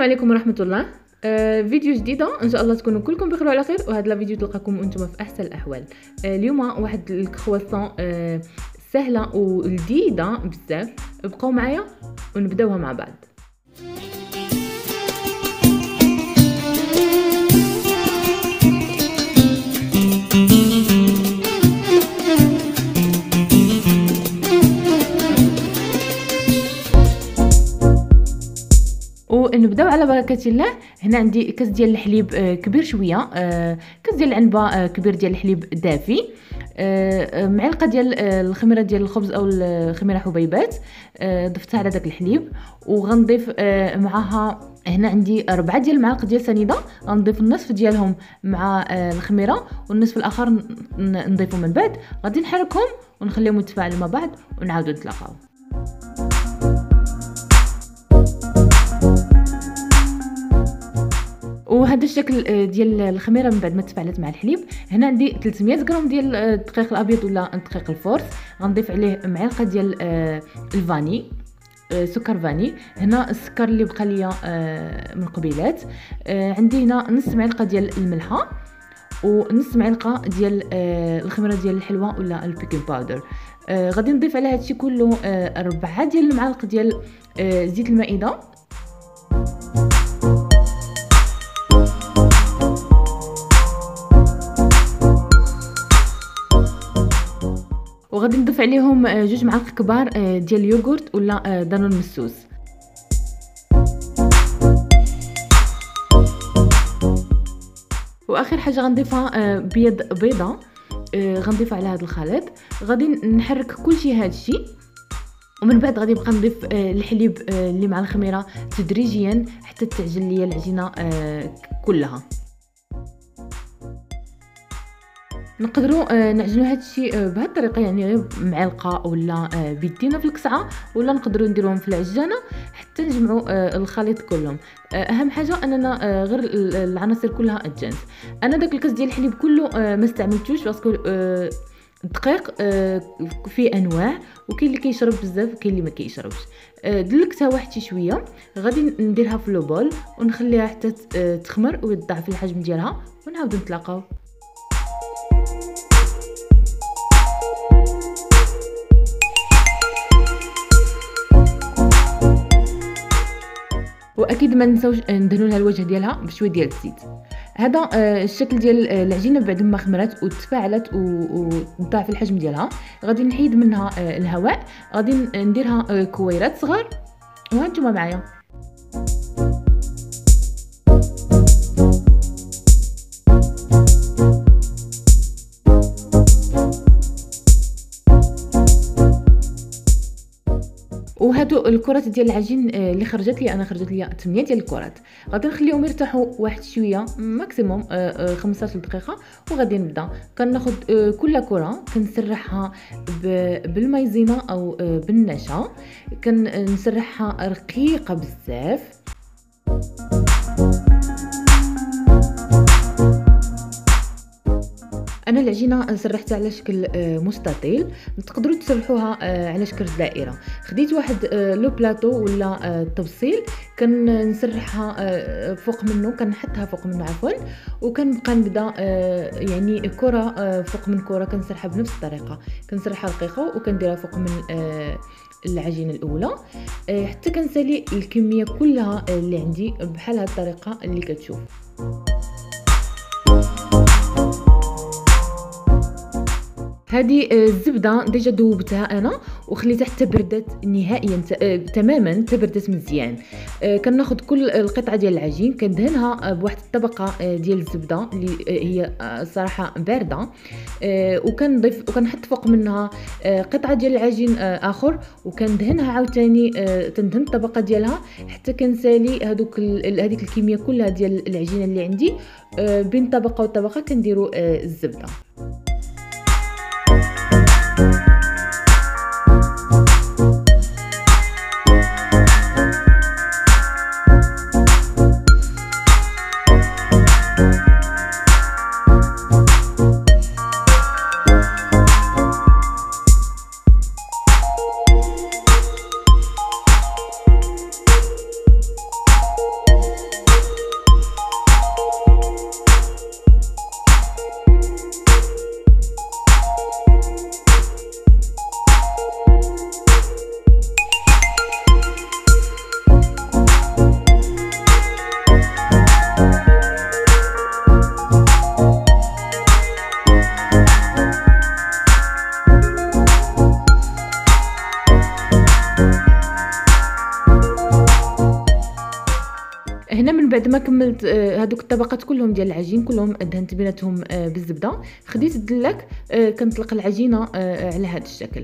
السلام عليكم ورحمه الله. فيديو جديده ان شاء الله تكونوا كلكم بخير وعلى خير، وهذا الفيديو تلقاكم وانتم في احسن الاحوال. اليوم واحد الكرواسون سهله ولذيذه بزاف. بقاو معايا ونبداوها مع بعض. ونبداو على بركه الله. هنا عندي كاس ديال الحليب كبير شويه، كاس ديال العنبه كبير ديال الحليب دافي، معلقه ديال الخميره ديال الخبز او الخميره حبيبات ضفتها على داك الحليب، وغنضيف معها هنا عندي 4 ديال المعالق ديال سنيده، غنضيف النصف ديالهم مع الخميره والنصف الاخر نضيفه من بعد. غادي نحركهم ونخليهم يتفاعلوا مع بعض ونعاودوا نتلاقاو. وهذا الشكل ديال الخميره من بعد ما تفاعلت مع الحليب. هنا عندي 300 غرام ديال الدقيق الابيض ولا الدقيق الفورس، غنضيف عليه معلقه ديال الفاني، سكر فاني. هنا السكر اللي بقى ليا من قبيلات. عندي هنا نص معلقه ديال الملحه ونص معلقه ديال الخميره ديال الحلوه ولا البيكين باودر. غادي نضيف على هادشي كله 4 ديال المعالق ديال زيت المائده، وغادي نضيف عليهم 2 معالق كبار ديال اليوغورت ولا دانون مسوس. واخر حاجه غنضيفها بيضه غنضيفها على هذا الخليط. غادي نحرك كلشي هادشي، ومن بعد غادي نبقى نضيف الحليب اللي مع الخميره تدريجيا حتى تعجن ليا العجينه كلها. نقدروا نعجنوا هادشي بهذه الطريقه، يعني غير معلقه ولا بيدينا في الكسعه، ولا نقدروا نديروهم في العجانه حتى نجمعوا الخليط كلهم. اهم حاجه اننا غير العناصر كلها تجانس. انا داك الكاس ديال الحليب كله ما استعملتوش باسكو الدقيق فيه انواع، وكاين اللي كيشرب بزاف وكاين اللي ما كيشربش. دلكتها واحد شويه، غادي نديرها في لو بول ونخليها حتى تخمر ويضاعف الحجم ديالها ونعاودوا نتلاقاو. واكيد ما نساوش ندهنوا لها الوجه ديالها بشويه ديال الزيت. هذا الشكل ديال العجينه بعد ما خمرت وتفاعلت وضاعف الحجم ديالها. غادي نحيد منها الهواء، غادي نديرها كويرات صغار وهانتوما معايا. وهادو الكرات ديال العجين اللي خرجت لي، انا خرجت لي 8 ديال الكرات. غادي نخليهم يرتاحوا واحد شويه ماكسيموم 15 دقيقه، وغادي نبدا كناخذ كل كره كنسرحها بالمايزينا او بالنشا، كنسرحها رقيقه بزاف. انا العجينه سرحتها على شكل مستطيل، تقدروا تسرحوها على شكل دائره. خديت واحد لو بلاطو ولا الطبسيل كنسرحها فوق منه، كنحطها فوق منه عفوا، وكنبقى نبدا يعني كره فوق من كره كنسرحها بنفس الطريقه، كنسرحها رقيقه وكنديرها فوق من العجينه الاولى حتى كنسالي الكميه كلها اللي عندي بحال هذه الطريقه اللي كتشوف. هذه الزبده ديجا ذوبتها انا وخليتها حتى بردت نهائيا تماما، تبردت مزيان. كناخذ كل القطعه ديال العجين كندهنها بواحد الطبقه ديال الزبده اللي هي صراحه بارده، وكنضيف وكنحط فوق منها قطعه ديال العجين اخر، وكندهنها عاوتاني تندهن الطبقه ديالها حتى كنسالي هذيك الكميه كلها ديال العجينه اللي عندي. بين طبقه وطبقه كنديروا الزبده. ما كملت هذوك الطبقات كلهم ديال العجين كلهم دهنت بيناتهم بالزبده. خديت الدلاك كنطلق العجينه على هذا الشكل.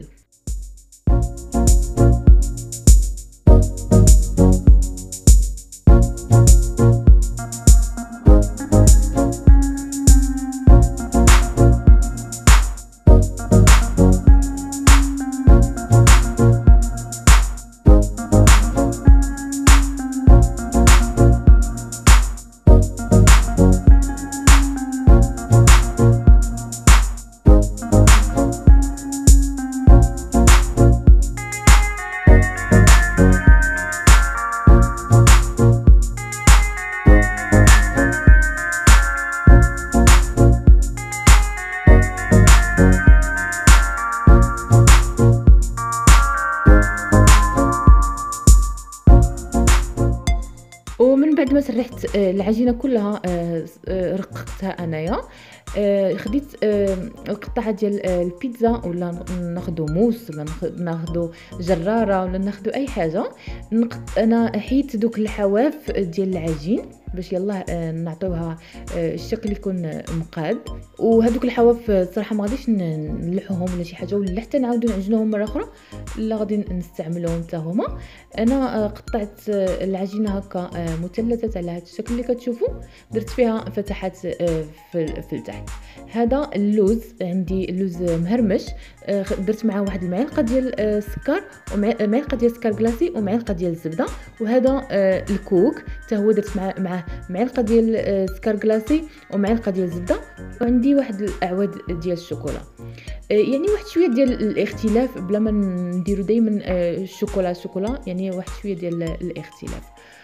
ومن بعد ما سرحت العجينه كلها رققتها انايا. خديت القطعه ديال البيتزا، ولا ناخذ موس، ولا ناخذ جراره، ولا ناخذ اي حاجه. انا حيت دوك الحواف ديال العجين باش يلاه نعطيوها الشكل يكون مقاد. وهذوك الحواف صراحه ما غاديش نلحوهم ولا شي حاجه، ولا حتى نعاودو نعجنوهم مره اخرى، لا غادي نستعملوهم حتى هما. انا قطعت العجينه هكا مثلثات على هذا الشكل اللي كتشوفوا، درت فيها فتحات في التحت. هذا اللوز عندي، اللوز مهرمش، درت معاه واحد المعلقه ديال السكر، ومعلقه ديال السكر كلاصي، ومعلقه ديال الزبده. وهذا الكوك حتى هو درت معاه معلقه ديال السكر كلاصي ومعلقه ديال الزبده. وعندي واحد الاعواد ديال الشوكولا، يعني واحد شويه ديال الاختلاف، بلا ما نديرو دائما الشوكولا، يعني واحد شويه ديال الاختلاف.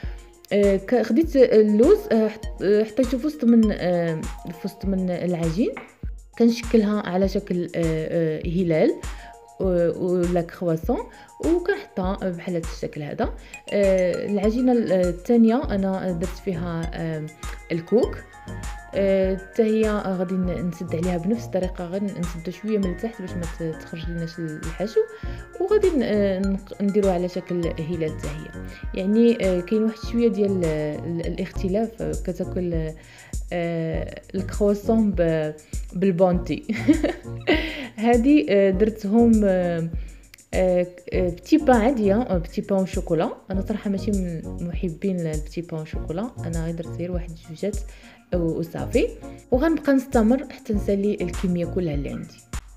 خديت اللوز حطيته في وسط من العجين، كنشكلها على شكل هلال ولا كرواسون، وكنحطها بحال هذا الشكل هذا. العجينه الثانيه انا درت فيها الكوك، حتى هي غادي نسد عليها بنفس الطريقه، غادي نسدو شويه من التحت باش ما تخرج لناش الحشو، وغادي نديرو على شكل هلال حتى هي. يعني كاين واحد شويه ديال الاختلاف، كتاكل الكرواسون بالبونتي. هذه درتهم بتي بان عاديه، بتي بان شوكولا. انا صراحه ماشي من محبين البتي بان شوكولا، انا درت غير واحد جوجات وصافي. وغنبقى نستمر حتى نسالي الكميه كلها اللي عندي.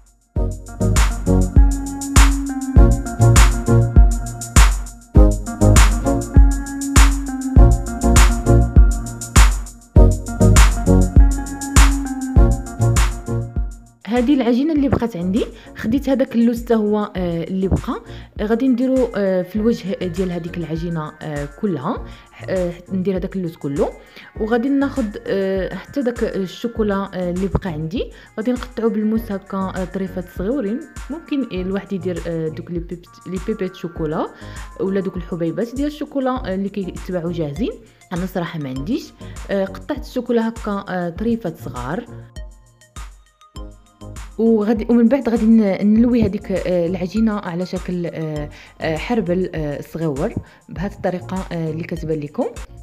هذه العجينه اللي بقات عندي، خديت هذاك اللوز حتى هو اللي بقى، غادي نديرو في الوجه ديال هذيك العجينه كلها. ندير هذاك اللوز كله، وغادي ناخذ حتى داك الشوكولا اللي بقى عندي، غادي نقطعو بالموس هكا طريفات صغيورين. ممكن الواحد يدير دوك لي بيبيت شوكولا، ولا دوك الحبيبات ديال الشوكولا اللي كيتباعوا جاهزين. انا صراحه ما عنديش. قطعت الشوكولا هكا طريفات صغار، ومن بعد غادي نلوي هذيك العجينه على شكل حربل صغيور بهذه الطريقه اللي كتبان لكم.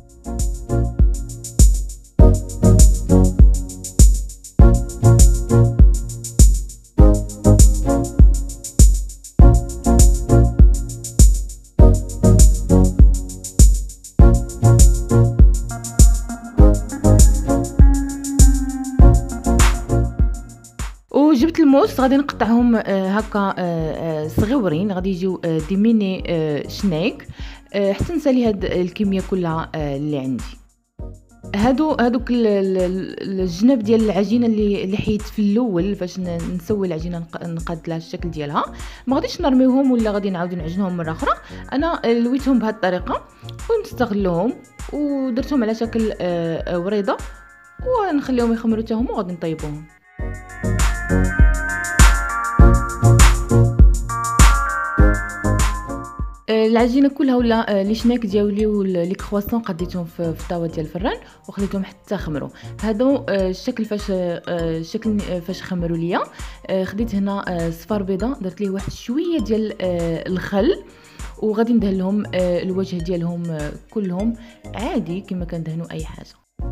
جبت الموس، غادي نقطعهم هكا صغيورين، غادي يجيو دي ميني شنيك، حتى نسالي هاد الكميه كلها اللي عندي. هادوك الجناب ديال العجينه اللي حيت في الاول فاش نسوي العجينه، نقاد لها الشكل ديالها، ما غاديش نرميوهم ولا غادي نعاود نعجنهم مره اخرى. انا لويتهم بهذه الطريقه ونستغلهم، ودرتهم على شكل وريضه، ونخليهم يخمروا حتى هما، وغادي نطيبوهم. العجينه كلها ولا لي شناك ديالي ولي كرواسون قديتهم في الطاوه ديال الفران، وخليتهم حتى خمروا. هادو الشكل فاش خمروا ليا. خديت هنا صفار بيضه، درت ليه واحد شويه ديال الخل، وغادي ندهن لهم الوجه ديالهم كلهم عادي كما كندهنوا اي حاجه.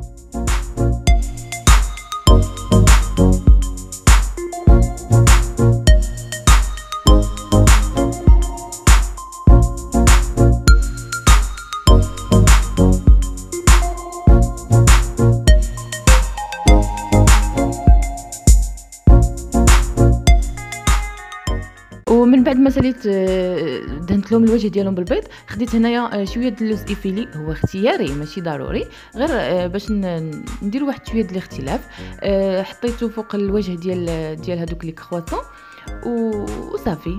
ومن بعد ما ساليت دهنت لهم الوجه ديالهم بالبيض، خديت هنايا شويه د اللوز ايفيلي، هو اختياري ماشي ضروري، غير باش ندير واحد شويه د الاختلاف. حطيته فوق الوجه ديال هذوك لي كرواسون وصافي.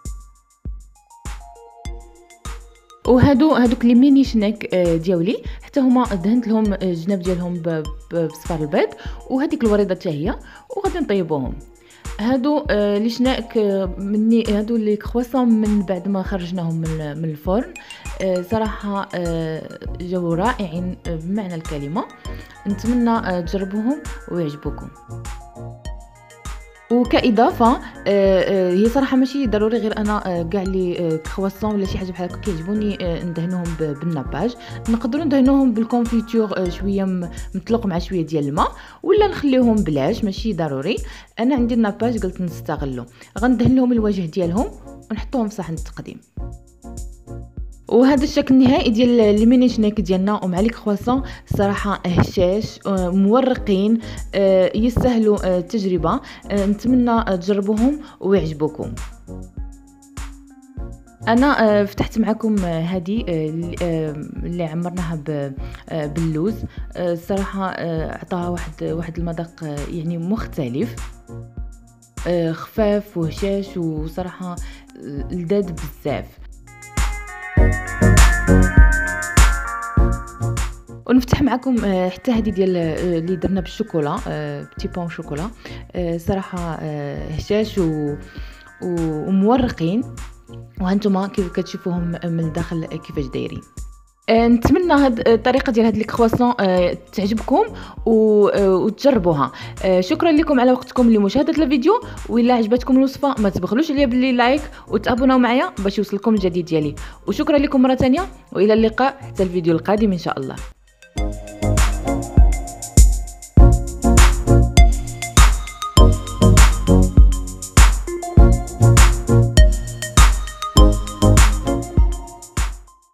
وهادوك لي ميني شناك ديالي حتى هما دهنت لهم الجناب ديالهم بصفار البيض، وهذيك الوريضه حتى هي، وغادي نطيبوهم. هادو لي شناك مني، هادو لي كرواسون من بعد ما خرجناهم من الفرن صراحه جاو رائعين بمعنى الكلمه. نتمنى تجربوهم ويعجبوكم. وكاضافه هي صراحه ماشي ضروري غير انا كاع لي كرواسون ولا شي حاجه بحال هكا كيعجبوني ندهنوهم بالناباج. نقدروا ندهنوهم بالكونفيتور شويه مطلق مع شويه ديال الماء، ولا نخليوهم بلاش ماشي ضروري. انا عندي الناباج قلت نستغلو، غندهن لهم الوجه ديالهم ونحطوهم في صحن التقديم. وهذا الشكل النهائي ديال لي ميني شناك ديالنا ومع لي كرواسون صراحه هشاش مورقين، يستاهلوا التجربه. نتمنى تجربوهم ويعجبوكم. انا فتحت معكم هذه اللي عمرناها باللوز، صراحه عطاها واحد المذاق يعني مختلف، خفاف وهشاش وصراحه لذاذ بزاف. ونفتح معكم حتى هذه ديال اللي درنا بالشوكولا، بتي بون شوكولا، صراحه هشاش ومورقين، وهانتوما كيف كتشوفوهم من الداخل كيفاش دايرين. نتمنى هاد الطريقه ديال هاد لي كرواسون تعجبكم وتجربوها. شكرا لكم على وقتكم لمشاهده الفيديو، وإلا عجبتكم الوصفه ما تبخلوش عليا باللي لايك وتابوناو معايا باش يوصلكم الجديد ديالي. وشكرا لكم مره ثانيه، والى اللقاء حتى الفيديو القادم ان شاء الله.